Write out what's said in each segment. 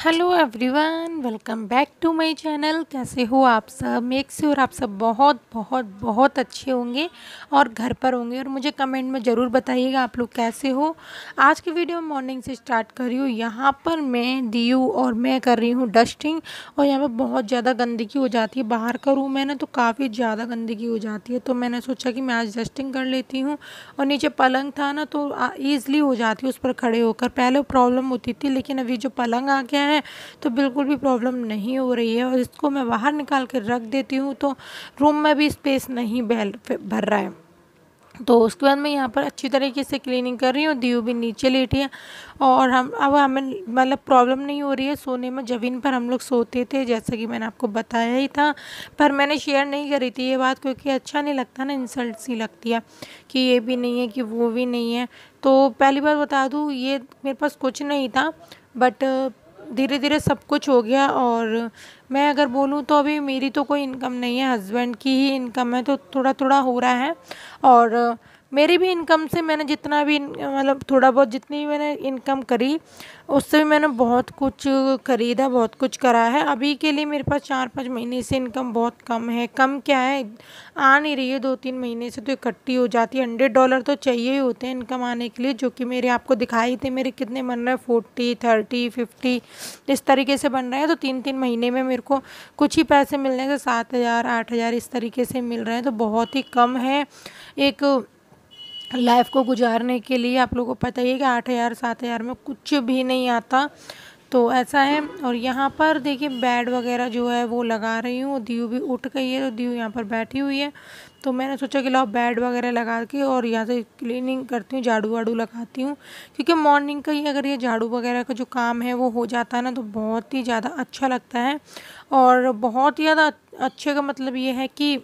Hello everyone, welcome back to my channel. कैसे हो आप सब? मेक श्योर आप सब बहुत बहुत बहुत अच्छे होंगे और घर पर होंगे और मुझे कमेंट में ज़रूर बताइएगा आप लोग कैसे हो। आज की वीडियो मॉर्निंग से स्टार्ट कर रही हूँ। यहाँ पर मैं दियू और मैं कर रही हूँ डस्टिंग और यहाँ पर बहुत ज़्यादा गंदगी हो जाती है। बाहर का रूम है ना, तो काफ़ी ज़्यादा गंदगी हो जाती है, तो मैंने सोचा कि मैं आज डस्टिंग कर लेती हूँ। और नीचे पलंग था ना, तो ईज़िली हो जाती है उस पर खड़े होकर। पहले प्रॉब्लम होती थी, लेकिन अभी जो पलंग आ गया है तो बिल्कुल भी प्रॉब्लम नहीं हो रही है। और इसको मैं बाहर निकाल कर रख देती हूँ, तो रूम में भी स्पेस नहीं भर रहा है। तो उसके बाद मैं यहाँ पर अच्छी तरीके से क्लीनिंग कर रही हूँ। दियू भी नीचे लेटी है और हमें मतलब प्रॉब्लम नहीं हो रही है सोने में। ज़मीन पर हम लोग सोते थे, जैसा कि मैंने आपको बताया ही था, पर मैंने शेयर नहीं करी थी ये बात, क्योंकि अच्छा नहीं लगता ना, इंसल्ट सी लगती है कि ये भी नहीं है कि वो भी नहीं है। तो पहली बार बता दूँ, ये मेरे पास कुछ नहीं था, बट धीरे धीरे सब कुछ हो गया। और मैं अगर बोलूँ तो अभी मेरी तो कोई इनकम नहीं है, हस्बैंड की ही इनकम है, तो थोड़ा थोड़ा हो रहा है। और मेरी भी इनकम से मैंने जितना भी मतलब थोड़ा बहुत जितनी भी मैंने इनकम करी, उससे भी मैंने बहुत कुछ खरीदा, बहुत कुछ करा है। अभी के लिए मेरे पास 4-5 महीने से इनकम बहुत कम है। कम क्या है, आ नहीं रही है 2-3 महीने से, तो इकट्ठी हो जाती है। $100 तो चाहिए ही होते हैं इनकम आने के लिए, जो कि मेरे आपको दिखाई थे मेरे कितने बन रहे हैं, 40, 30, 50 इस तरीके से बन रहे हैं। तो 3-3 महीने में मेरे को कुछ ही पैसे मिलने से 7,000 8,000 इस तरीके से मिल रहे हैं, तो बहुत ही कम है एक लाइफ को गुजारने के लिए। आप लोगों को पता ही है कि 8,000 7,000 में कुछ भी नहीं आता, तो ऐसा है। और यहाँ पर देखिए बेड वगैरह जो है वो लगा रही हूँ। दियू भी उठ गई है, तो दियू यहाँ पर बैठी हुई है, तो मैंने सोचा कि लाओ बेड वगैरह लगा के और यहाँ से क्लीनिंग करती हूँ, झाड़ू वाड़ू लगाती हूँ। क्योंकि मॉर्निंग का ही अगर ये झाड़ू वगैरह का जो काम है वो हो जाता है ना, तो बहुत ही ज़्यादा अच्छा लगता है। और बहुत ही ज़्यादा अच्छे का मतलब ये है कि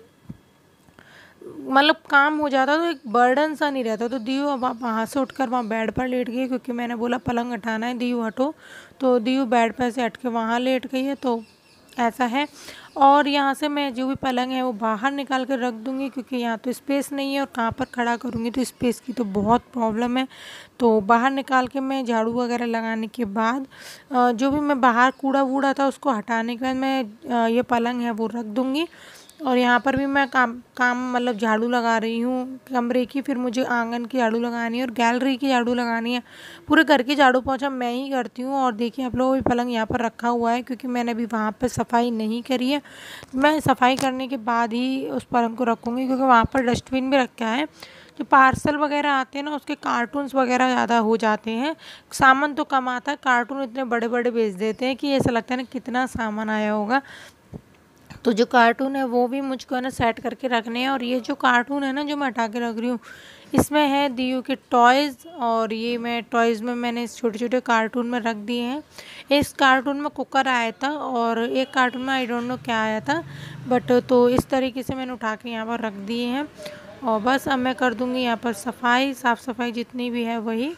मतलब काम हो जाता, तो एक बर्डन सा नहीं रहता। तो दियू अब आप वहाँ से उठकर वहाँ बेड पर लेट गई, क्योंकि मैंने बोला पलंग हटाना है, दियू हटो, तो दियू बेड पर से हट के वहाँ लेट गई है, तो ऐसा है। और यहाँ से मैं जो भी पलंग है वो बाहर निकाल कर रख दूँगी, क्योंकि यहाँ तो स्पेस नहीं है और कहाँ पर खड़ा करूँगी, तो स्पेस की तो बहुत प्रॉब्लम है। तो बाहर निकाल के मैं झाड़ू वगैरह लगाने के बाद जो भी मैं बाहर कूड़ा वूड़ा था उसको हटाने के बाद मैं ये पलंग है वो रख दूँगी। और यहाँ पर भी मैं काम मतलब झाड़ू लगा रही हूँ कमरे की, फिर मुझे आंगन की झाड़ू लगानी है और गैलरी की झाड़ू लगानी है। पूरे घर की झाड़ू पोंछा मैं ही करती हूँ। और देखिए आप लोगों को भी पलंग यहाँ पर रखा हुआ है, क्योंकि मैंने अभी वहाँ पर सफाई नहीं करी है। मैं सफाई करने के बाद ही उस पलंग को रखूँगी, क्योंकि वहाँ पर डस्टबिन भी रखा है। जो पार्सल वगैरह आते हैं ना, उसके कार्टून्स वगैरह ज़्यादा हो जाते हैं, सामान तो कम आता है, कार्टून इतने बड़े बड़े भेज देते हैं कि ऐसा लगता है ना कितना सामान आया होगा। तो जो कार्टून है वो भी मुझको है ना सेट करके रखने हैं। और ये जो कार्टून है ना जो मैं हटा के रख रही हूँ, इसमें है दियू के टॉयज़, और ये मैं टॉयज़ में मैंने इस छोटे छोटे कार्टून में रख दिए हैं। इस कार्टून में कुकर आया था और एक कार्टून में आई डोंट नो क्या आया था, बट तो इस तरीके से मैंने उठा के यहाँ पर रख दिए हैं। और बस अब मैं कर दूँगी यहाँ पर सफाई, साफ़ सफाई जितनी भी है वही।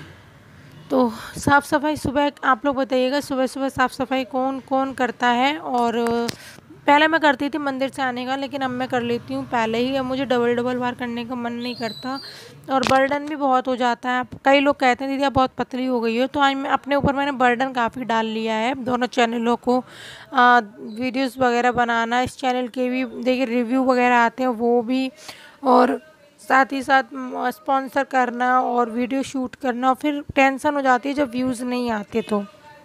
तो साफ़ सफाई सुबह आप लोग बताइएगा, सुबह सुबह साफ़ सफाई कौन कौन करता है? और पहले मैं करती थी मंदिर से आने का, लेकिन अब मैं कर लेती हूँ पहले ही। अब मुझे डबल डबल बार करने का मन नहीं करता और बर्डन भी बहुत हो जाता है। कई लोग कहते हैं दीदी आप बहुत पतली हो गई हो, तो आज मैं अपने ऊपर मैंने बर्डन काफ़ी डाल लिया है। दोनों चैनलों को वीडियोस वगैरह बनाना, इस चैनल के भी देखिए रिव्यू वगैरह आते हैं वो भी, और साथ ही साथ स्पॉन्सर करना और वीडियो शूट करना, और फिर टेंशन हो जाती है जब व्यूज़ नहीं आते तो।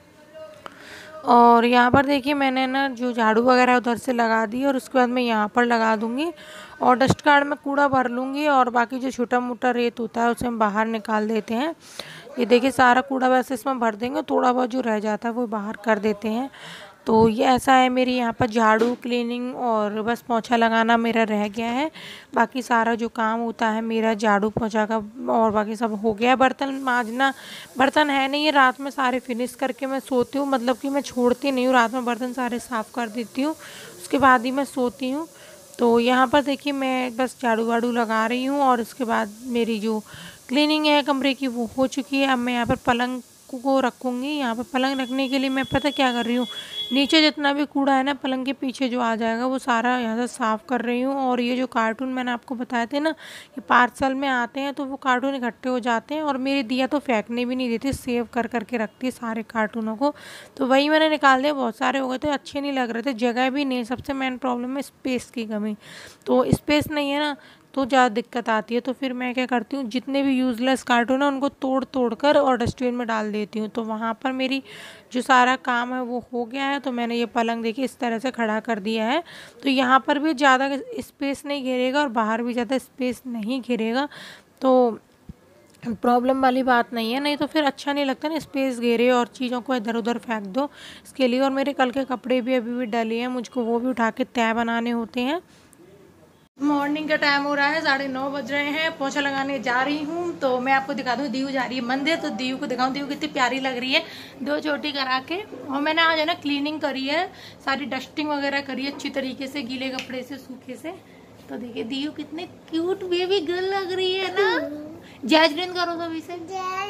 और यहाँ पर देखिए मैंने ना जो झाड़ू वगैरह उधर से लगा दी, और उसके बाद मैं यहाँ पर लगा दूँगी और डस्ट गार्ड में कूड़ा भर लूँगी, और बाकी जो छोटा मोटा रेत होता है उसे हम बाहर निकाल देते हैं। ये देखिए सारा कूड़ा वैसे इसमें भर देंगे, थोड़ा बहुत जो रह जाता है वो बाहर कर देते हैं। तो ये ऐसा है मेरी यहाँ पर झाड़ू क्लीनिंग, और बस पोंछा लगाना मेरा रह गया है। बाकी सारा जो काम होता है मेरा झाड़ू पोंछा का और बाकी सब हो गया है। बर्तन मांजना, बर्तन है नहीं, ये रात में सारे फिनिश करके मैं सोती हूँ, मतलब कि मैं छोड़ती नहीं हूँ, रात में बर्तन सारे साफ़ कर देती हूँ, उसके बाद ही मैं सोती हूँ। तो यहाँ पर देखिए मैं बस झाड़ू वाड़ू लगा रही हूँ, और उसके बाद मेरी जो क्लीनिंग है कमरे की वो हो चुकी है। अब मैं यहाँ पर पलंग को रखूँगी। यहाँ पर पलंग रखने के लिए मैं पता क्या कर रही हूँ, नीचे जितना भी कूड़ा है ना पलंग के पीछे जो आ जाएगा वो सारा यहाँ से साफ़ कर रही हूँ। और ये जो कार्टून मैंने आपको बताए थे ना कि पार्सल में आते हैं तो वो कार्टून इकट्ठे हो जाते हैं, और मेरी दिया तो फेंकने भी नहीं देती, सेव कर करके रखती है सारे कार्टूनों को। तो वही मैंने निकाल दिया, बहुत सारे हो गए थे, अच्छे नहीं लग रहे थे, जगह भी नहीं। सबसे मेन प्रॉब्लम है स्पेस की कमी। तो स्पेस नहीं है ना तो ज़्यादा दिक्कत आती है। तो फिर मैं क्या करती हूँ, जितने भी यूज़लेस कार्टून है उनको तोड़ तोड़ कर और डस्टबिन में डाल देती हूँ। तो वहाँ पर मेरी जो सारा काम है वो हो गया है। तो मैंने ये पलंग देखिए इस तरह से खड़ा कर दिया है। तो यहाँ पर भी ज़्यादा स्पेस नहीं घेरेगा और बाहर भी ज़्यादा स्पेस नहीं घेरेगा, तो प्रॉब्लम वाली बात नहीं है। नहीं तो फिर अच्छा नहीं लगता ना स्पेस घेरे और चीज़ों को इधर उधर फेंक दो इसके लिए। और मेरे कल के कपड़े भी अभी भी डले हैं, मुझको वो भी उठा के तय बनाने होते हैं। मॉर्निंग का टाइम हो रहा है, 9:30 बज रहे हैं, पोछा लगाने जा रही हूँ। तो मैं आपको दिखा दूँ, दीयू जा रही है मंदिर, तो दीयू को दिखाऊँ दीयू कितनी प्यारी लग रही है 2 चोटी करा के। और मैंने आज है ना क्लीनिंग करी है, सारी डस्टिंग वगैरह करी है अच्छी तरीके से, गीले कपड़े से सूखे से। तो देखिए दीयू कितनी क्यूट बेबी गर्ल लग रही है ना। जैजरीन करो सभी से,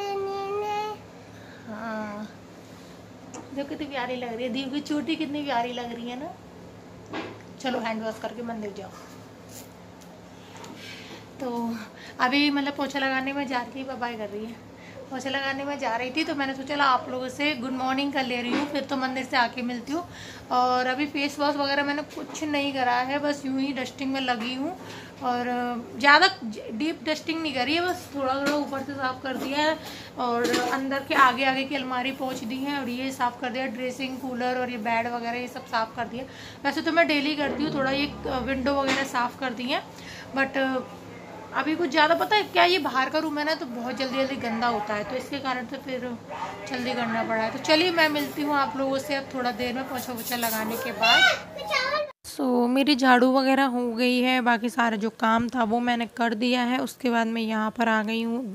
हाँ जो कितनी प्यारी लग रही है दीयू की चोटी, कितनी प्यारी लग रही है ना। चलो हैंड वॉश करके मंदिर जाओ। तो अभी मतलब पोछा लगाने में जा रही थी, बाय कर रही है, पोछा लगाने में जा रही थी। तो मैंने सोचा आप लोगों से गुड मॉर्निंग कर ले रही हूँ, फिर तो मंदिर से आके मिलती हूँ। और अभी फेस वॉश वगैरह मैंने कुछ नहीं करा है, बस यूं ही डस्टिंग में लगी हूँ। और ज़्यादा डीप डस्टिंग नहीं करी है, बस थोड़ा थोड़ा ऊपर से साफ़ कर दिया है और अंदर के आगे आगे की अलमारी पोंछ दी है और ये साफ़ कर दिया, ड्रेसिंग कूलर और ये बेड वगैरह ये सब साफ़ कर दिया। वैसे तो मैं डेली करती हूँ, थोड़ा ये विंडो वगैरह साफ़ कर दी है, बट अभी कुछ ज़्यादा पता है क्या, ये बाहर का रूम है ना तो बहुत जल्दी जल्दी गंदा होता है, तो इसके कारण से फिर जल्दी करना पड़ा है। तो चलिए मैं मिलती हूँ आप लोगों से अब थोड़ा देर में, पोछा वोछा लगाने के बाद। मेरी झाड़ू वगैरह हो गई है, बाकी सारा जो काम था वो मैंने कर दिया है। उसके बाद मैं यहाँ पर आ गई हूँ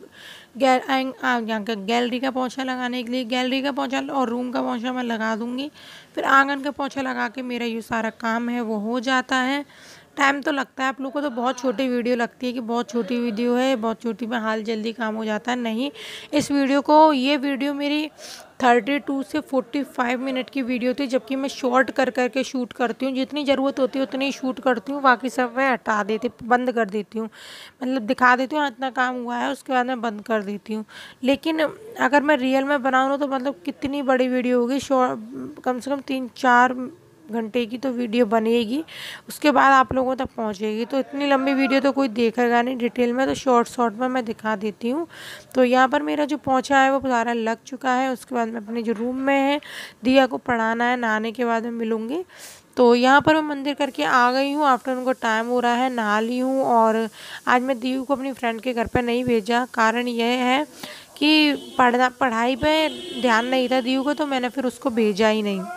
यहाँ का गैलरी का पोछा लगाने के लिए। गैलरी का पोछा और रूम का पोछा मैं लगा दूँगी, फिर आंगन का पोछा लगा के मेरा ये सारा काम है वो हो जाता है। टाइम तो लगता है, आप लोगों को तो बहुत छोटी वीडियो लगती है कि बहुत छोटी वीडियो है, बहुत छोटी में हाल जल्दी काम हो जाता है। नहीं, इस वीडियो को, ये वीडियो मेरी 32 से 45 मिनट की वीडियो थी, जबकि मैं शॉर्ट कर करके शूट करती हूँ, जितनी ज़रूरत होती है उतनी शूट करती हूँ, बाकी सब मैं हटा देती, बंद कर देती हूँ, मतलब दिखा देती हूँ इतना काम हुआ है, उसके बाद मैं बंद कर देती हूँ। लेकिन अगर मैं रियल में बनाऊँ तो मतलब कितनी बड़ी वीडियो होगी, कम से कम 3-4 घंटे की तो वीडियो बनेगी, उसके बाद आप लोगों तक पहुंचेगी। तो इतनी लंबी वीडियो तो कोई देखेगा नहीं डिटेल में, तो शॉर्ट में मैं दिखा देती हूँ। तो यहाँ पर मेरा जो पोछा है वो सारा लग चुका है। उसके बाद मैं अपने जो रूम में है, दिया को पढ़ाना है, नहाने के बाद मैं मिलूँगी। तो यहाँ पर मैं मंदिर करके आ गई हूँ, आफ्टरनून को टाइम हो रहा है, नहा ली हूँ। और आज मैं दीयू को अपनी फ्रेंड के घर पर नहीं भेजा, कारण यह है कि पढ़ाई पर ध्यान नहीं था दीयू को, तो मैंने फिर उसको भेजा ही नहीं।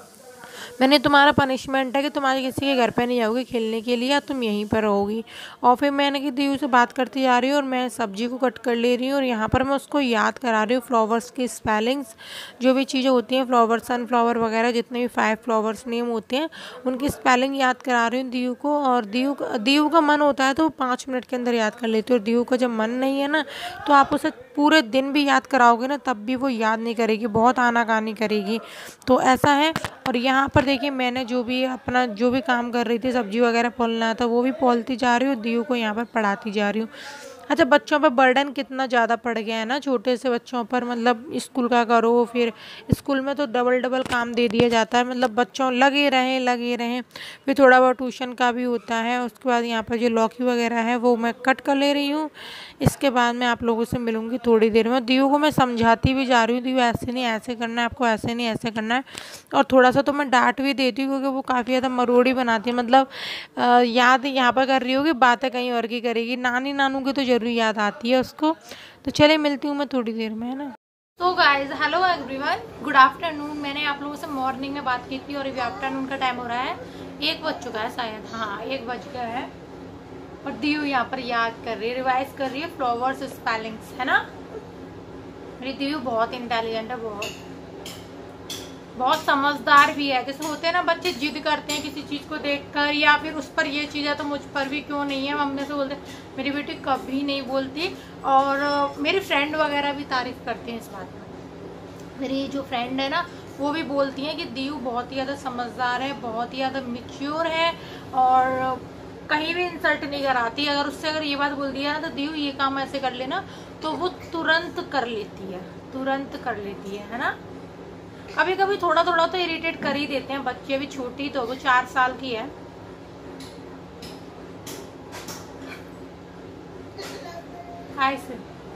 मैंने, तुम्हारा पनिशमेंट है कि तुम्हारे किसी के घर पे नहीं जाओगी खेलने के लिए, या तुम यहीं पर रहोगी। और फिर मैंने कि दीयू से बात करती जा रही हूँ और मैं सब्जी को कट कर ले रही हूँ, और यहाँ पर मैं उसको याद करा रही हूँ फ्लावर्स की स्पेलिंग्स, जो भी चीज़ें होती हैं, फ्लावर, सनफ्लावर वगैरह, जितने भी 5 फ्लावर्स नेम होते हैं उनकी स्पेलिंग याद करा रही हूँ दीयू को। और दीयू का मन होता है तो 5 मिनट के अंदर याद कर लेती हूँ, और दीयू का जब मन नहीं है ना तो आप उसे पूरे दिन भी याद कराओगे ना तब भी वो याद नहीं करेगी, बहुत आनाकानी करेगी। तो ऐसा है। और यहाँ पर देखिए मैंने जो भी काम कर रही थी, सब्जी वगैरह पोलना था वो भी पोलती जा रही हूँ, दीयू को यहाँ पर पढ़ाती जा रही हूँ। अच्छा, बच्चों पर बर्डन कितना ज़्यादा पड़ गया है ना, छोटे से बच्चों पर, मतलब स्कूल का करो, फिर स्कूल में तो डबल काम दे दिया जाता है, मतलब बच्चों लगे रहें। फिर थोड़ा बहुत ट्यूशन का भी होता है। उसके बाद यहाँ पर जो लौकी वगैरह है वो मैं कट कर ले रही हूँ। इसके बाद मैं आप लोगों से मिलूँगी थोड़ी देर में। दीयू को मैं समझाती भी जा रही हूँ, दीयू ऐसे नहीं ऐसे करना है, आपको ऐसे नहीं ऐसे करना है। और थोड़ा सा तो मैं डांट भी देती हूँ, क्योंकि वो काफ़ी ज़्यादा मरोड़ी बनाती है, मतलब याद यहाँ पर कर रही होगी, बातें कहीं और की करेगी। नानी नानू की तो ज़रूर याद आती है उसको। तो चले मिलती हूँ मैं थोड़ी देर में, है ना। तो guys, hello everyone, good afternoon. मैंने आप लोगों से मॉर्निंग में बात की थी और अभी आफ्टरनून का टाइम हो रहा है, 1 बज चुका है शायद, हाँ 1 बज गया है। और दीयू यहाँ पर याद कर रही है, रिवाइज कर रही है फ्लावर्स स्पेलिंग्स, है ना। मेरी दीयू बहुत इंटेलिजेंट है, बहुत समझदार भी है। जैसे होते हैं ना बच्चे जिद करते हैं किसी चीज़ को देखकर, या फिर उस पर ये चीज़ है तो मुझ पर भी क्यों नहीं है, मम्मी से बोलते। मेरी बेटी कभी नहीं बोलती, और मेरी फ्रेंड वगैरह भी तारीफ करती हैं इस बात में। मेरी जो फ्रेंड है ना वो भी बोलती हैं कि दीयू बहुत ही ज़्यादा समझदार है, बहुत ही ज़्यादा मैच्योर है और कहीं भी इंसल्ट नहीं कराती। अगर ये बात बोल दिया ना तो दीयू ये काम ऐसे कर लेना, तो वो तुरंत कर लेती है, तुरंत कर लेती है ना। कभी कभी थोड़ा थोड़ा तो इरिटेट कर ही देते हैं बच्चे, अभी छोटी तो वो 4 साल की है। ऐसे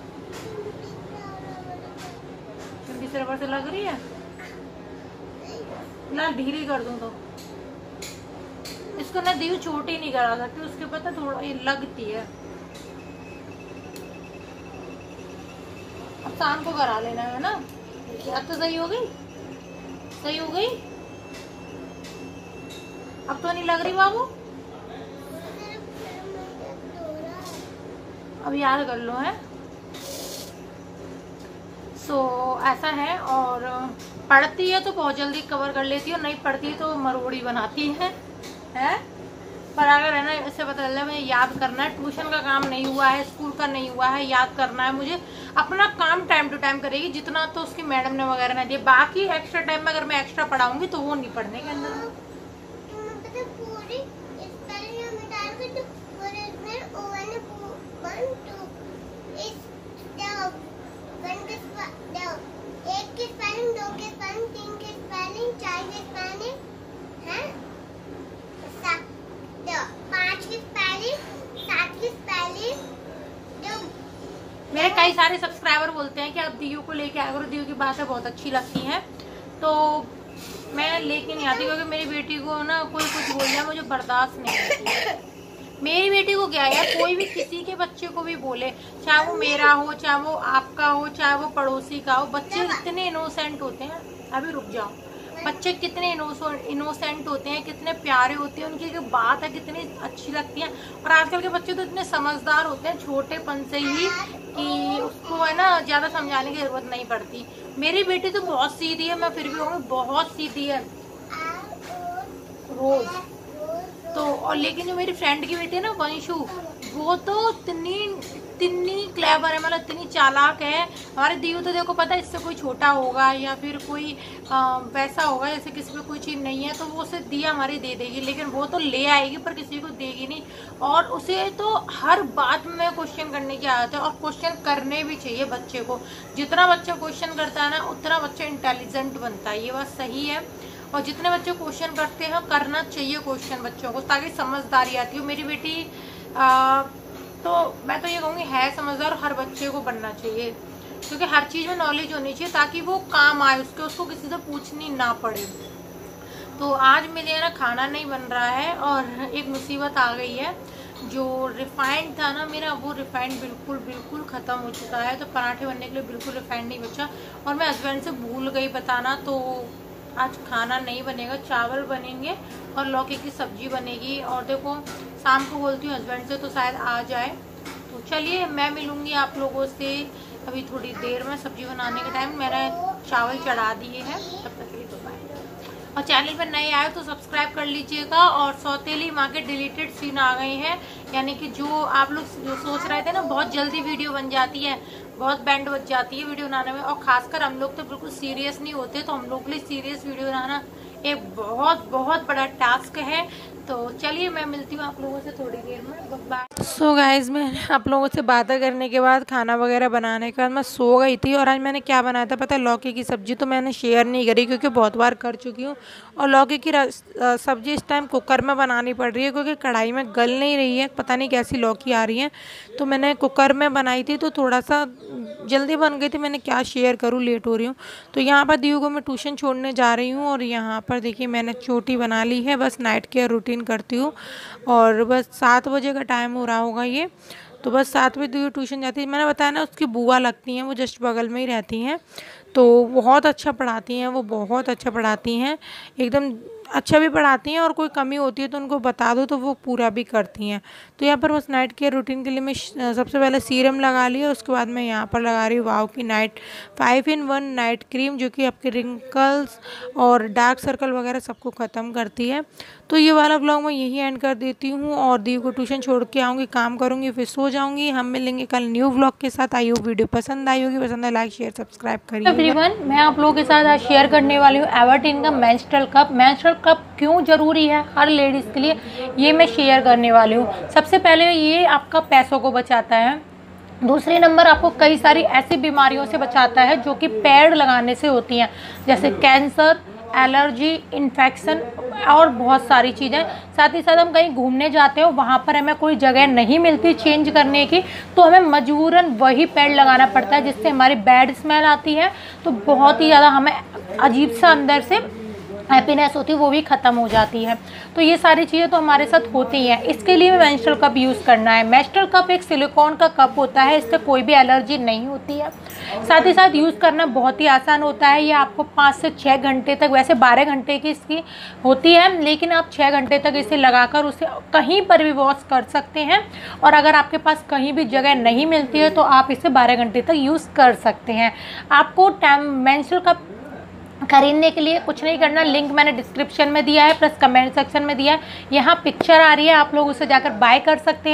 ठंडी सरवर से लग रही है ना, ढीली कर दूं तो इसको ना दीयू छोटी नहीं करा सकती, उसके पता थोड़ा ये लगती है। अब शाम को करा लेना है ना। अब तो सही हो गई, सही हो गई, अब तो नहीं लग रही बाबू। अब याद कर लो है। ऐसा है। और पढ़ती है तो बहुत जल्दी कवर कर लेती है, और नहीं पढ़ती है तो मरोड़ी बनाती है। पर अगर है ना इससे पता चल रहा है मुझे याद करना है, ट्यूशन का काम नहीं हुआ है, स्कूल का नहीं हुआ है, याद करना है मुझे। अपना काम टाइम टू टाइम करेगी, जितना तो उसकी मैडम ने वगैरह ना दिया। बाकी एक्स्ट्रा टाइम में अगर मैं एक्स्ट्रा पढ़ाऊंगी तो वो नहीं पढ़ने के अंदर। मेरे कई सारे सब्सक्राइबर बोलते हैं कि आप दीयू को लेके आए करो, दीयू की बातें बहुत अच्छी लगती हैं, तो मैं लेके नहीं आती क्योंकि मेरी बेटी को ना कोई कुछ बोल जाए मुझे बर्दाश्त नहीं होती। मेरी बेटी को क्या है, कोई भी किसी के बच्चे को भी बोले, चाहे वो मेरा हो, चाहे वो आपका हो, चाहे वो पड़ोसी का हो, बच्चे इतने इनोसेंट होते हैं। अभी रुक जाओ। बच्चे कितने इनोसेंट होते हैं, कितने प्यारे होते हैं, उनकी एक बात है कितनी अच्छी लगती है। और आजकल के बच्चे तो इतने समझदार होते हैं छोटेपन से ही कि उसको है ना ज़्यादा समझाने की जरूरत नहीं पड़ती। मेरी बेटी तो बहुत सीधी है, मैं फिर भी कहूँगी बहुत सीधी है रोज तो। और लेकिन जो मेरी फ्रेंड की बेटी है ना वंशु, वो तो इतनी क्लेवर है, मतलब इतनी चालाक है। हमारे दीयू तो देखो पता है इससे कोई छोटा होगा या फिर कोई वैसा होगा जैसे किसी पे कोई चीज़ नहीं है तो वो उसे दिया हमारी दे देगी, लेकिन वो तो ले आएगी पर किसी को देगी नहीं। और उसे तो हर बात में क्वेश्चन करने की आदत है, और क्वेश्चन करने भी चाहिए बच्चे को। जितना बच्चा क्वेश्चन करता है ना उतना बच्चा इंटेलिजेंट बनता है, ये बात सही है। और जितने बच्चे क्वेश्चन करते हैं करना चाहिए क्वेश्चन बच्चों को, ताकि समझदारी आती हो। मेरी बेटी तो मैं तो ये कहूँगी है समझदार, हर बच्चे को बनना चाहिए, क्योंकि हर चीज़ में नॉलेज होनी चाहिए ताकि वो काम आए, उसको किसी से पूछनी ना पड़े। तो आज मेरे ना खाना नहीं बन रहा है और एक मुसीबत आ गई है। जो रिफाइंड था ना मेरा, वो रिफाइंड बिल्कुल ख़त्म हो चुका है, तो पराठे बनने के लिए बिल्कुल रिफाइंड नहीं बचा। और मैं हस्बैंड से भूल गई बताना, तो आज खाना नहीं बनेगा, चावल बनेंगे और लौकी की सब्जी बनेगी। और देखो शाम को बोलती हूँ हस्बैंड से तो शायद आ जाए। तो चलिए मैं मिलूँगी आप लोगों से अभी थोड़ी देर में। सब्जी बनाने के टाइम मैंने चावल चढ़ा दिए हैं, तब तक के लिए तो बाय। और चैनल पर नए आए तो सब्सक्राइब कर लीजिएगा। और सौतेली माँ के डिलीटेड सीन आ गए हैं, यानी कि जो आप लोग जो सोच रहे थे ना बहुत जल्दी वीडियो बन जाती है, बहुत बैंड बज जाती है वीडियो बनाने में। और खासकर हम लोग तो बिल्कुल सीरियस नहीं होते, तो हम लोग के लिए सीरियस वीडियो बनाना एक बहुत बड़ा टास्क है। तो चलिए मैं मिलती हूँ आप लोगों से थोड़ी देर में, बाय। सो गाइज मैं आप लोगों से बातें करने के बाद खाना वगैरह बनाने के बाद मैं सो गई थी। और आज मैंने क्या बनाया था पता है, लौकी की सब्ज़ी। तो मैंने शेयर नहीं करी क्योंकि बहुत बार कर चुकी हूँ। और लौकी की सब्ज़ी इस टाइम कुकर में बनानी पड़ रही है क्योंकि कढ़ाई में गल नहीं रही है, पता नहीं कैसी लौकी आ रही है। तो मैंने कुकर में बनाई थी तो थोड़ा सा जल्दी बन गई थी, मैंने क्या शेयर करूँ, लेट हो रही हूँ। तो यहाँ पर दीयू को मैं ट्यूशन छोड़ने जा रही हूँ। और यहाँ पर देखिए मैंने चोटी बना ली है, बस नाइट केयर रूटीन करती हूँ। और बस 7 बजे का टाइम हो रहा होगा ये, तो बस 7 बजे दीयू ट्यूशन जाती है। मैंने बताया ना उसकी बुआ लगती हैं, वो जस्ट बगल में ही रहती हैं, तो बहुत अच्छा पढ़ाती हैं, वो बहुत अच्छा पढ़ाती हैं, एकदम अच्छा भी पढ़ाती हैं। और कोई कमी होती है तो उनको बता दो तो वो पूरा भी करती हैं। तो यहाँ पर बस नाइट केयर रूटीन के लिए मैं सबसे पहले सीरम लगा ली, और उसके बाद मैं यहाँ पर लगा रही हूँ वाव की नाइट 5-in-1 नाइट क्रीम, जो कि आपके रिंकल्स और डार्क सर्कल वगैरह सबको ख़त्म करती है। तो ये वाला व्लॉग मैं यही एंड कर देती हूँ, और दीयू को ट्यूशन छोड़ के आऊँगी, काम करूँगी, फिर सो जाऊँगी। हम मिलेंगे कल न्यू व्लॉग के साथ। आई होप वीडियो पसंद आई होगी, पसंद है लाइक शेयर सब्सक्राइब करिए। एवरीवन, मैं आप लोगों के साथ आज शेयर करने वाली हूँ एवर्टीन का मेंस्ट्रुअल कप। मेंस्ट्रुअल कप क्यों ज़रूरी है हर लेडीज़ के लिए, ये मैं शेयर करने वाली हूँ। सबसे पहले ये आपका पैसों को बचाता है। दूसरे नंबर आपको कई सारी ऐसी बीमारियों से बचाता है जो कि पैड लगाने से होती हैं, जैसे कैंसर, एलर्जी, इन्फेक्शन और बहुत सारी चीज़ें। साथ ही साथ हम कहीं घूमने जाते हो, वहाँ पर हमें कोई जगह नहीं मिलती चेंज करने की, तो हमें मजबूरन वही पैड लगाना पड़ता है, जिससे हमारी बैड स्मेल आती है, तो बहुत ही ज़्यादा हमें अजीब सा अंदर से हैप्पीनेस होती है, वो भी ख़त्म हो जाती है। तो ये सारी चीज़ें तो हमारे साथ होती हैं, इसके लिए मेंस्ट्रुअल कप यूज़ करना है। मेंस्ट्रुअल कप एक सिलिकॉन का कप होता है, इससे कोई भी एलर्जी नहीं होती है। साथ ही साथ यूज़ करना बहुत ही आसान होता है। ये आपको 5 से 6 घंटे तक, वैसे 12 घंटे की इसकी होती है, लेकिन आप 6 घंटे तक इसे लगाकर उसे कहीं पर भी वॉश कर सकते हैं। और अगर आपके पास कहीं भी जगह नहीं मिलती है तो आप इसे 12 घंटे तक यूज़ कर सकते हैं। आपको मेंस्ट्रुअल कप खरीदने के लिए कुछ नहीं करना, लिंक मैंने डिस्क्रिप्शन में दिया है, प्लस कमेंट सेक्शन में दिया है। यहाँ पिक्चर आ रही है, आप लोग उसे जाकर बाय कर सकते हैं।